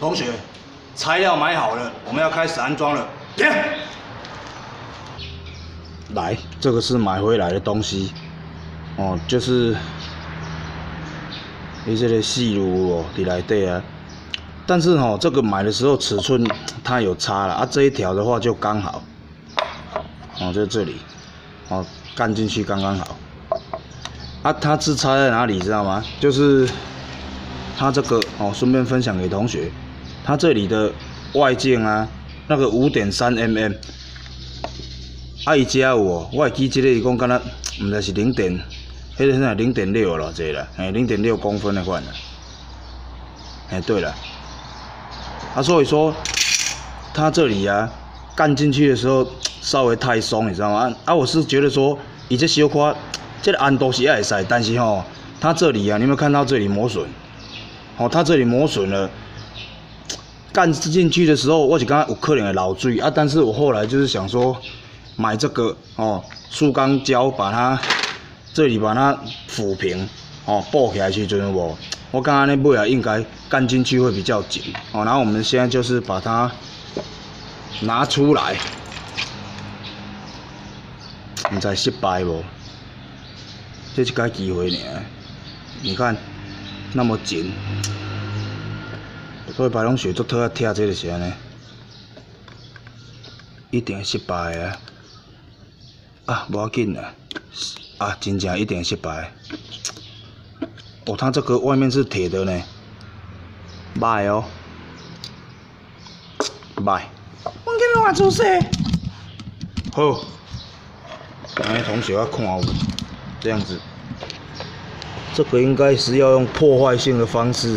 同学，材料买好了，我们要开始安装了。来，这个是买回来的东西，哦，就是你这个细炉哦，伫内底啊。但是哦，这个买的时候尺寸它有差了啊，这一条的话就刚好，哦，在这里，哦，干进去刚刚好。啊，它是差在哪里，知道吗？就是它这个哦，顺便分享给同学，它这里的外径啊，那个5.3mm。啊，伊遮有哦，我会记即个伊讲敢若，毋知是0点，迄个啥0.6咯，这啦，嘿，0.6公分的款啦。哎，对了，啊，所以说它这里啊，干进去的时候稍微太松，你知道吗？啊，我是觉得说，伊这小块，这个安度是也会使，但是吼，它这里啊，你有没有看到这里磨损？哦，它这里磨损了。干进去的时候，我是感觉有可能会漏水啊，但是我后来就是想说。买这个哦，塑钢胶把它这里把它抚平哦，补起来时阵无，我刚刚那尾啊应该干进去会比较紧哦。然后我们现在就是把它拿出来，唔知失败无？这是个机会呢。你看那么紧，所以白龙雪做特贴这个是安尼，一定会失败啊！啊，无要紧啦，啊，真正一定失败。哦，它这个外面是铁的呢，歹哦，歹。 我给你换出色。 好，哎，同学要看我这样子，这个应该是要用破坏性的方式。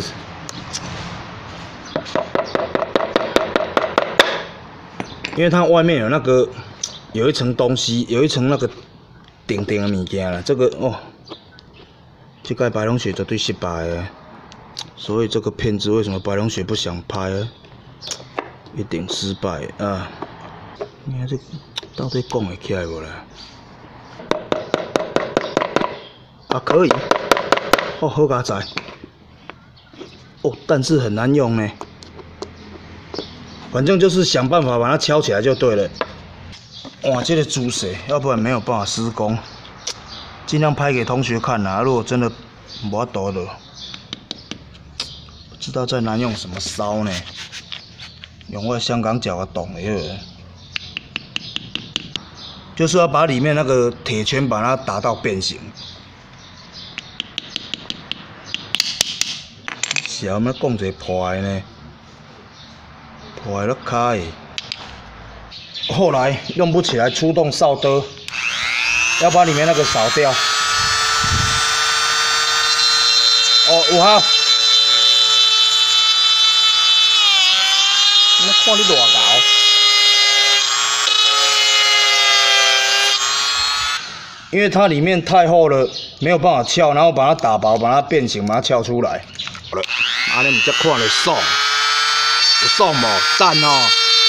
因为它外面有那个。有一层东西，有一层那个顶的物件了。这个哦，这个白龙雪绝对失败的。所以这个片子为什么白龙雪不想拍啊？一定失败啊！你看这到底讲会起来无啦？啊，可以。哦，好佳哉。哦，但是很难用呢。反正就是想办法把它敲起来就对了。哇，这个姿势，要不然没有办法施工。尽量拍给同学看啦，如果真的无法度的，不知道再难用什么烧呢？用我香港脚的懂的，就是要把里面那个铁圈把它打到变形。是要讲一个破的呢？破的都开。后来用不起来，出动扫帚，要把里面那个扫掉。哦，5号，你看你偌高，因为它里面太厚了，没有办法撬，然后把它打薄，把它变形，把它撬出来。好了，安尼唔才看得爽，有爽无？赞哦！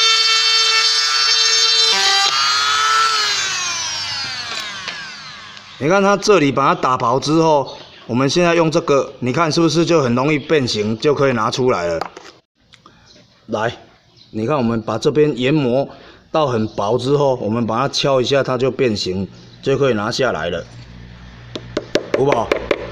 你看它这里把它打薄之后，我们现在用这个，你看是不是就很容易变形，就可以拿出来了？来，你看我们把这边研磨到很薄之后，我们把它敲一下，它就变形，就可以拿下来了。有无？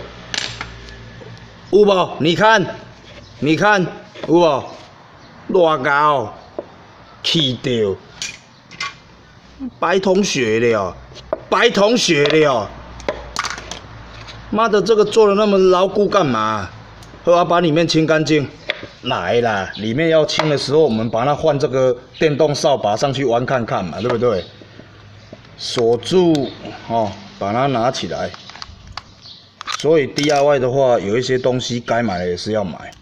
有无？你看，你看，有无？偌高，气到，白同学了。白同学了，妈的，这个做的那么牢固干嘛？我要把里面清干净。来啦，里面要清的时候，我们把它换这个电动扫把上去玩看看嘛，对不对？锁住哦，把它拿起来。所以 DIY 的话，有一些东西该买的也是要买。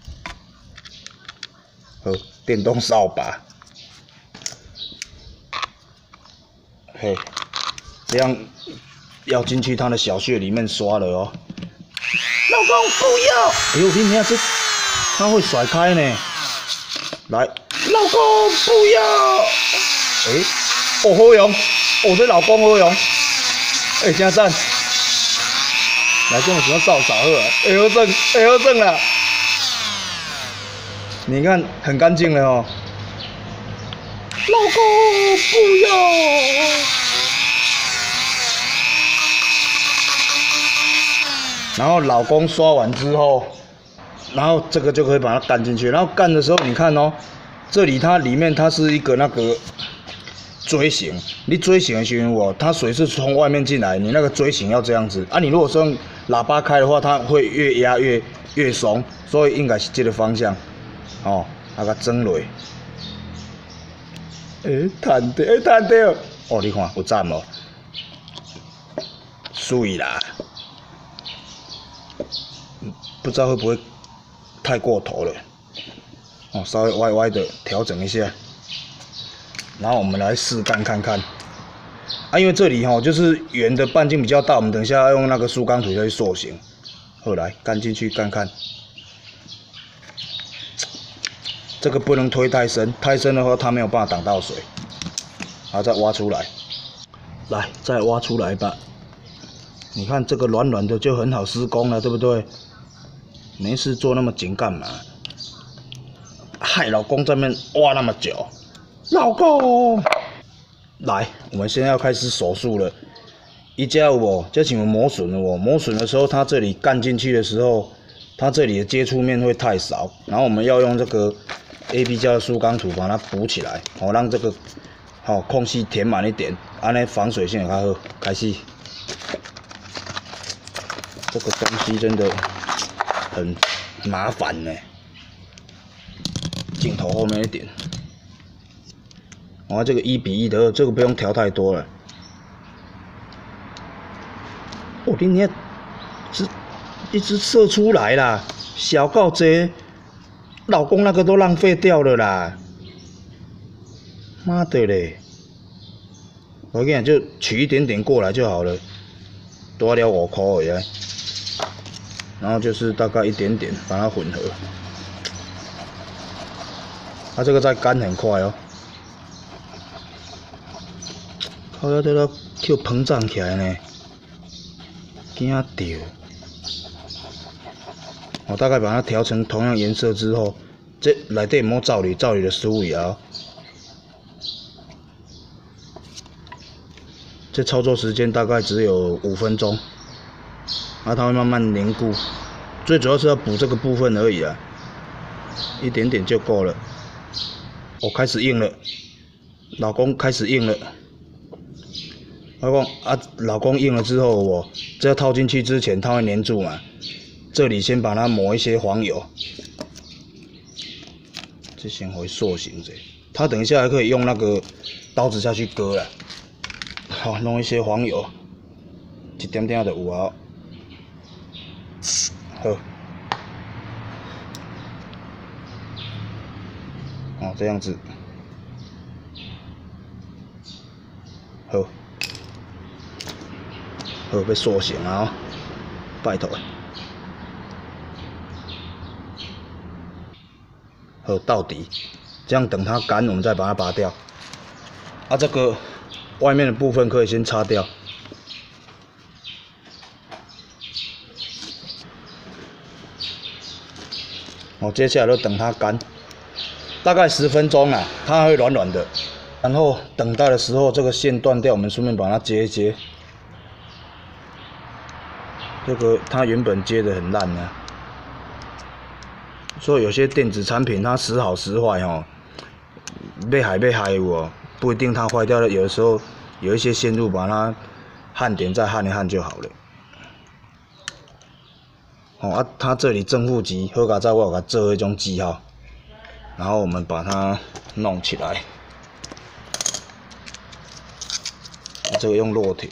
电动扫把，嘿。这样要进去它的小穴里面刷了哦。 老公不要！ 哎呦，你看这，它会甩开呢。来， 老公不要！ 哎，哦好用，哦这老公好用。哎，真赞。来，这种什么扫扫好啊？会好整，会好整啦。 你看很干净了哦。 老公不要！ 然后老公刷完之后，然后这个就可以把它干进去。然后干的时候，你看哦，这里它里面它是一个那个锥形，你锥形的时候，它水是从外面进来，你那个锥形要这样子啊。你如果是用喇叭开的话，它会越压越松，所以应该是这个方向哦，那个装落。弹掉，弹掉！哦，你看有赞无？水啦，不知道会不会太过头了？哦，稍微歪歪的调整一下，然后我们来试干看看。啊，因为这里就是圆的半径比较大，我们等一下要用那个疏钢土去塑形。后来干进去干看。这个不能推太深，太深的话它没有办法挡到水。好，再挖出来，来再挖出来吧。你看这个软软的就很好施工了，对不对？没事做那么紧干嘛？害老公在那边挖那么久。 老公， 来，我们现在要开始手术了。一家有无？这请问磨损了哦。磨损的时候，它这里干进去的时候，它这里的接触面会太少，然后我们要用这个 AB 胶的疏钢土把它补起来，让这个空隙填满一点，安尼防水性也较好。开始，这个东西真的很麻烦呢。镜头后面一点，这个1:1的，这个不用调太多了。哦，你看，一直射出来啦，小到这，老公那个都浪费掉了啦。妈的嘞！我跟你讲，就取一点点过来就好了，多了5块而已。然后就是大概一点点把它混合。它这个再干很快哦。靠腰在那就膨胀起来呢，惊掉。我大概把它调成同样颜色之后，这内底莫造铝，造铝的15摇。这操作时间大概只有5分钟，它会慢慢凝固。最主要是要补这个部分而已啊，一点点就够了。我开始硬了，老公开始硬了。老公硬了之后，这要套进去之前，它会粘住嘛。这里先把它抹一些黄油，这先会塑形者。它等一下还可以用那个刀子下去割了。好，弄一些黄油，一点点就有啊。好，这样子，好，要塑形啊，拜托。好，到底，这样等它干，我们再把它拔掉。这个外面的部分可以先擦掉。接下来就等它干，大概10分钟啦，它会软软的。然后等待的时候，这个线断掉，我们顺便把它接一接。这个它原本接的很烂呢，所以有些电子产品它时好时坏要害有哦，不一定它坏掉了，有的时候有一些线路把它焊点再焊一焊就好了。它这里正负极好，在我有给它做迄种记号，然后我们把它弄起来。这个用烙铁。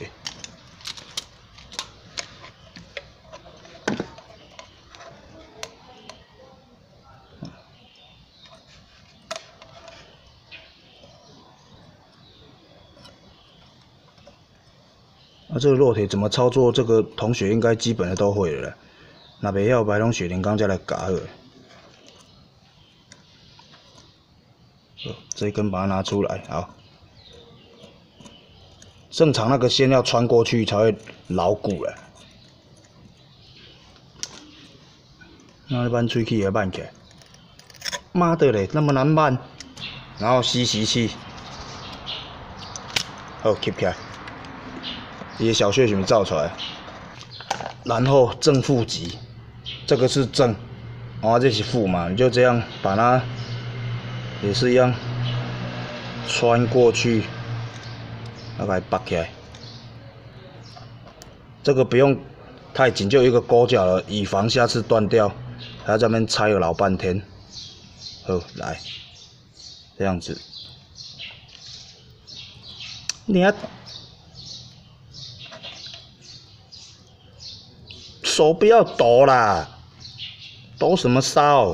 这个烙铁怎么操作？这个同学应该基本的都会了啦。若袂晓，白拢雪莲刚再来教好。这一根把它拿出来，好。正常那个线要穿过去才会牢固了。那一般吹气也慢起来。 妈的嘞，那么难办。然后吸吸气，好 keep 起来，伊的小穴全部照出来。然后正负极，这个是正，然后这是负嘛，你就这样把它也是一样穿过去，要把它拔起来。这个不用太紧，就一个勾脚了，以防下次断掉，还要在那边拆了老半天。好，来，这样子。你要手不要抖啦，抖什么骚？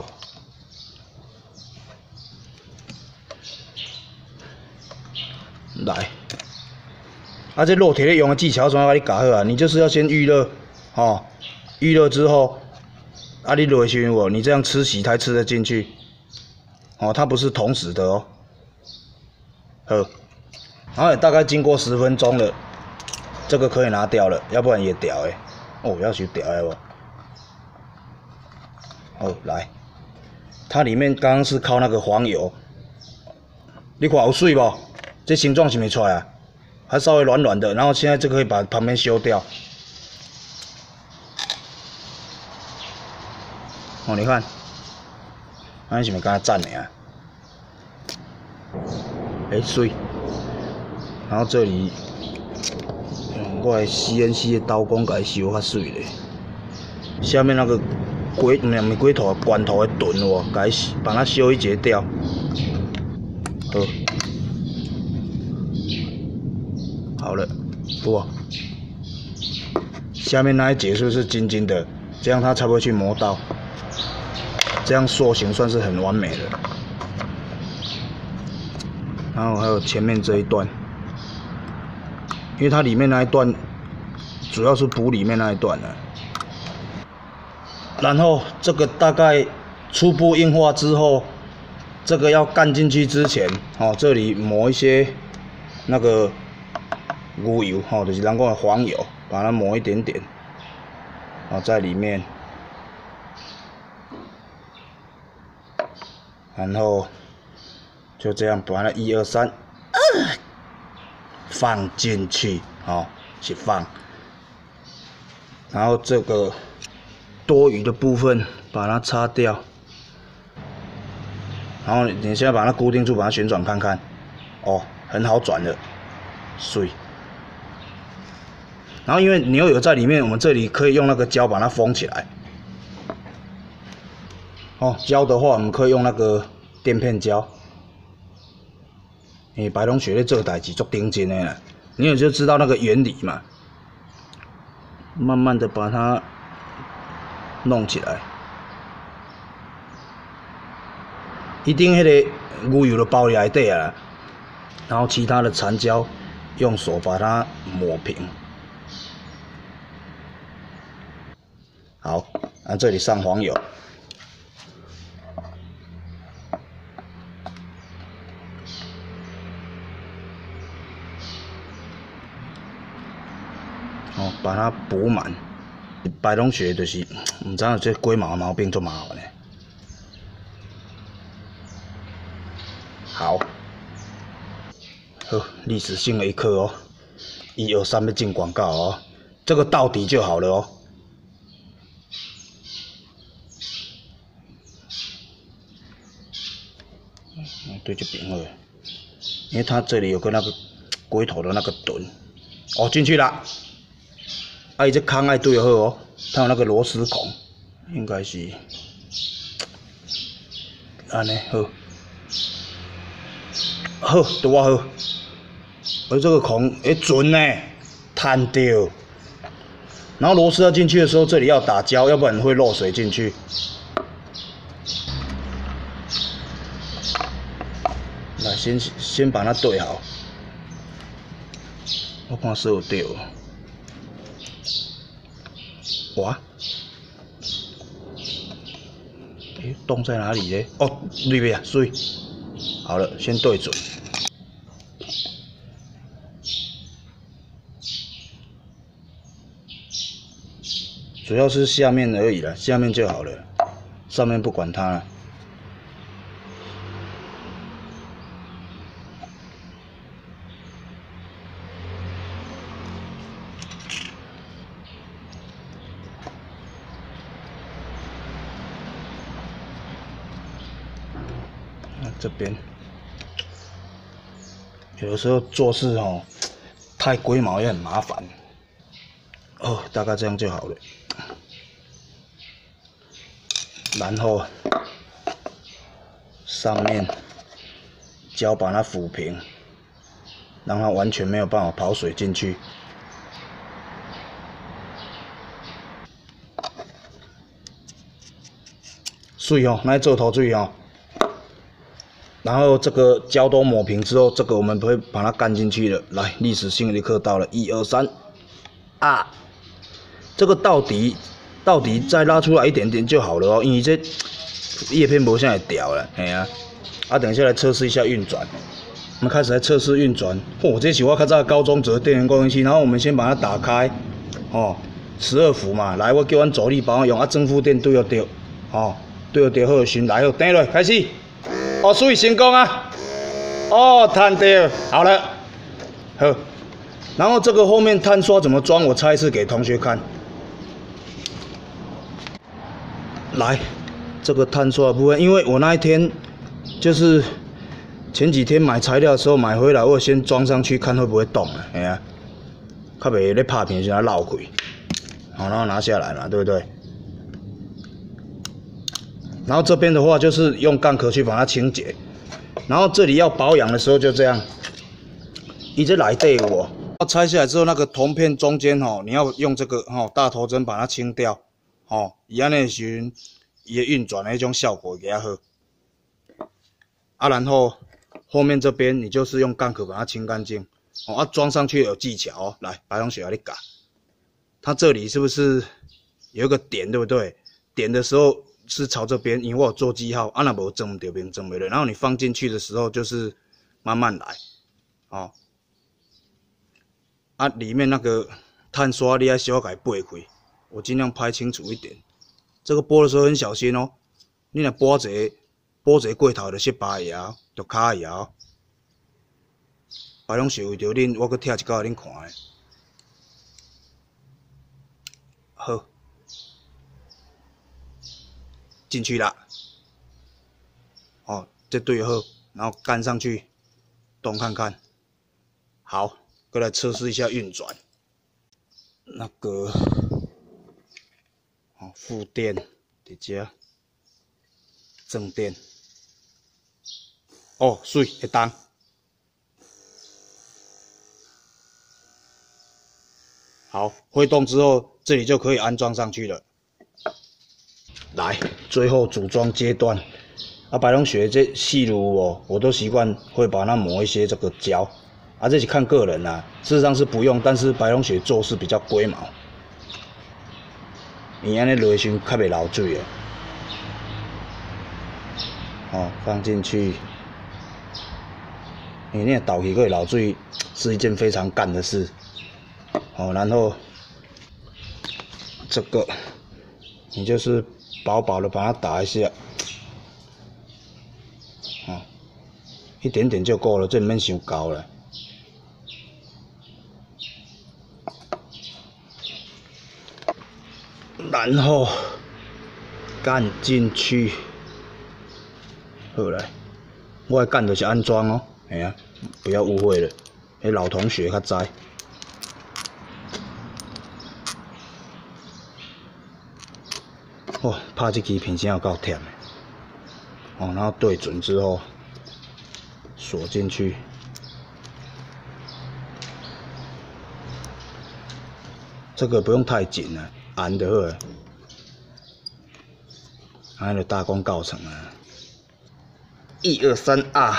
来，这肉铁咧用的技巧怎样甲你教好啊？你就是要先预热，哦，预热之后，你落的时候，你这样吃洗才吃得进去，哦，它不是同时的哦。好，然后也大概经过10分钟了，这个可以拿掉了，要不然也掉诶。哦，要求掉诶无？好，来，它里面刚刚是靠那个黄油，你看有水无？这形状是没出来啊？还稍微软软的，然后现在这个可以把旁边修掉。哦，你看，安尼是咪敢蘸的啊？水，然后这里，我的 CNC 的刀工给它修较水咧。下面那个龟，不是龟头，罐头的盾哦，给它把它修一截掉。好。好了，不，下面那一节是不是金金的？这样它才不会去磨到，这样塑形算是很完美的。然后还有前面这一段，因为它里面那一段主要是补里面那一段的。然后这个大概初步硬化之后，这个要干进去之前，哦，这里抹一些那个。牛油就是人讲的黄油，把它抹一点点，在里面，然后就这样把它1、2、3，放进去，是放，然后这个多余的部分把它擦掉，然后你现在把它固定住，把它旋转看看，很好转的，水。然后因为牛油在里面，我们这里可以用那个胶把它封起来。胶的话，我们可以用那个垫片胶。白龙雪咧做代志足顶真的啦，你也就知道那个原理嘛。慢慢的把它弄起来，一定迄个牛油就包在内底啊，然后其他的残胶用手把它抹平。好，这里上黄油，把它补满。白龙雪就是，唔知道这龟毛的毛病做麻烦呢。好，历史性的一刻哦，1、2、3要进广告哦，这个到底就好了哦。对这边好，因为它这里有个那个龟头的那个盾，进去了。伊这坑爱对好哦，它有那个螺丝孔，应该是安尼好，拄好。这个孔准呢，探到。然后螺丝要进去的时候，这里要打胶，要不然会漏水进去。来，先把它对好。我看是有对。哇！洞在哪里呢？里面啊，水。好了，先对准。主要是下面而已啦，下面就好了，上面不管它了。 这边有的时候做事太龟毛也很麻烦。哦，大概这样就好了。然后上面胶把它抚平，让它完全没有办法跑水进去。水来做头水然后这个胶都抹平之后，这个我们会把它干进去了。来，历史性的一刻到了，1、2、3，啊！这个到底再拉出来一点点就好了因为这叶片不像会掉了，嘿啊！等一下来测试一下运转。我们开始来测试运转。这是我较早高中做电源供应器，然后我们先把它打开，12伏嘛。来，我叫阮助理帮我用正负电对对对好先来顶落开始。水成功啊！弹掉，好了，好。然后这个后面碳刷怎么装？我拆一次给同学看。来，这个碳刷的部分，因为我那一天就是前几天买材料的时候买回来，我先装上去看会不会动啊，哎呀，较袂咧拍片时它漏开，好，然后拿下来嘛，对不对？然后这边的话就是用钢壳去把它清洁，然后这里要保养的时候就这样，伊这内底有拆下来之后那个铜片中间你要用这个大头针把它清掉，伊安尼时阵伊的运转的那种效果会比较好。然后后面这边你就是用钢壳把它清干净，装上去有技巧来，白同学给你教，它这里是不是有一个点，对不对？点的时候是朝这边，因为我有做记号，若无装唔对边装袂落。然后你放进去的时候就是慢慢来，里面那个碳刷你要小改拨开，我尽量拍清楚一点。这个拨的时候很小心你若拨一过头就失败呀，就卡呀。白同学为着恁，我搁拆一个给恁看的。好。进去了，这对好，然后干上去，动看看，好，过来测试一下运转。那个，负电伫这，正电，水会动，好，挥动之后，这里就可以安装上去了。来，最后组装阶段，白同学这细炉我都习惯会把它抹一些这个胶，这是看个人啦，事实上是不用，但是白同学做事比较龟毛，伊安尼落时较袂流水放进去，因为你倒起会流水是一件非常干的事，然后这个你就是薄薄的把它打一下，一点点就够了，这免伤高了。然后干进去，好来，我的干就是安装哎呀，不要误会了，老同学较知。拍这支片真有够忝的，然后对准之后锁进去，这个不用太紧了，按就好了，安尼就大功告成了。1、2、3啊！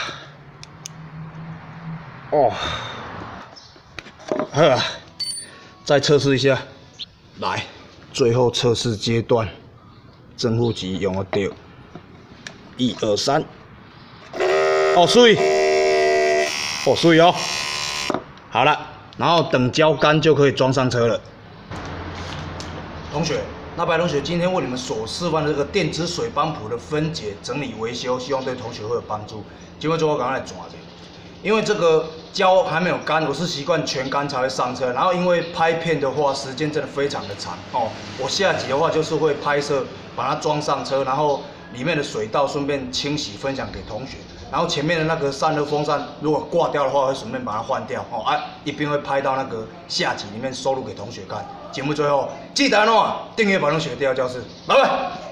好啊，再测试一下，来，最后测试阶段。正负极用得到，1、2、3，水，水好了，然后等胶干就可以装上车了。同学，那白同学今天为你们所示范的这个电子水泵浦的分解、整理、维修，希望对同学会有帮助。今天最后赶快来抓这个，因为这个胶还没有干，我是习惯全干才会上车。然后因为拍片的话，时间真的非常的长我下集的话就是会拍摄。把它装上车，然后里面的水道顺便清洗分享给同学，然后前面的那个散热风扇如果挂掉的话，会顺便把它换掉哦啊，一并会拍到那个下集里面收录给同学看。节目最后记得订阅宝龙学第二教室，拜拜。